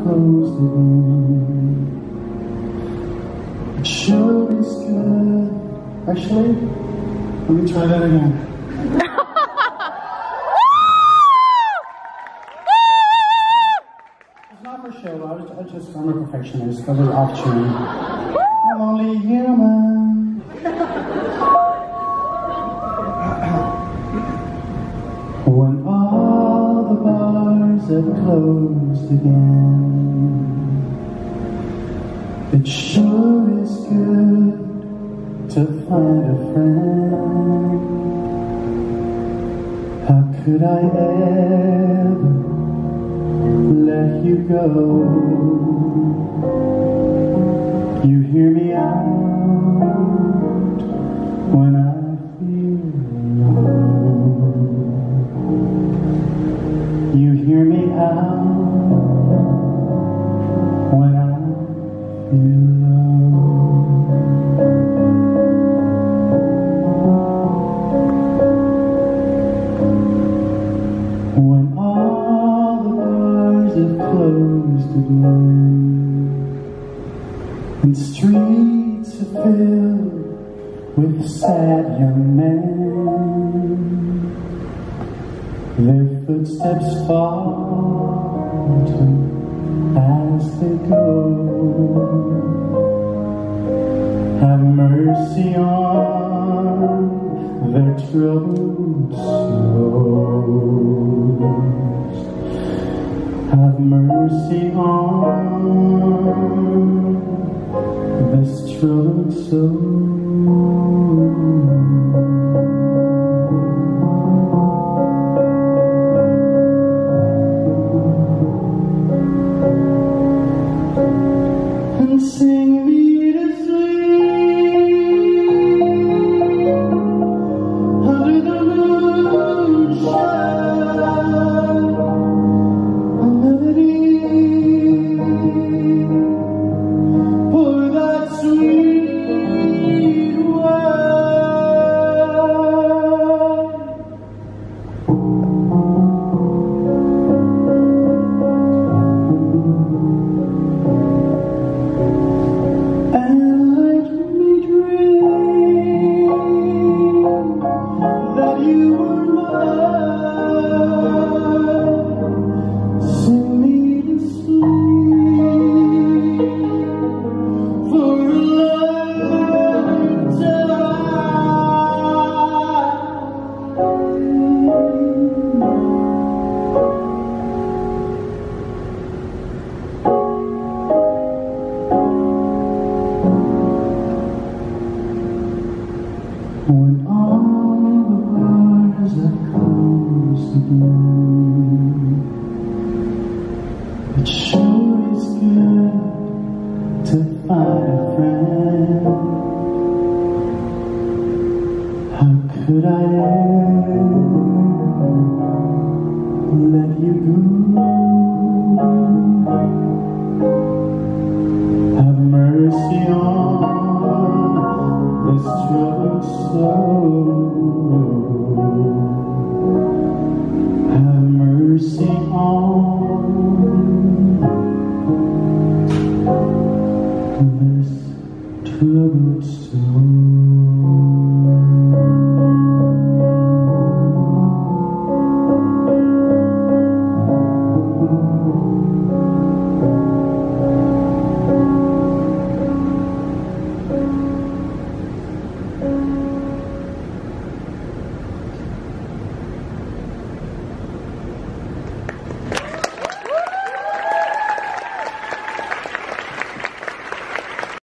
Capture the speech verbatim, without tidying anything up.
closed again. It sure is good. Actually, let me try that again. It's not for show, I was, I was just, I'm a perfectionist. I was off tune. I'm only human. When all the bars have closed again, it sure is good to find a friend. How could I ever let you go? You hear me out when I feel low. You hear me out when I feel low. When all the bars have closed again and streets are filled with sad young men, their footsteps falter as they go. Have mercy on their troubled souls. Have mercy on this troubled soul. Sing me to sleep under the moonshine, a melody for that sweet wine. When all the bars have closed again, it sure is good to find a friend. How could I ever let you go? Have mercy on this troubled soul. Have mercy on this troubled soul.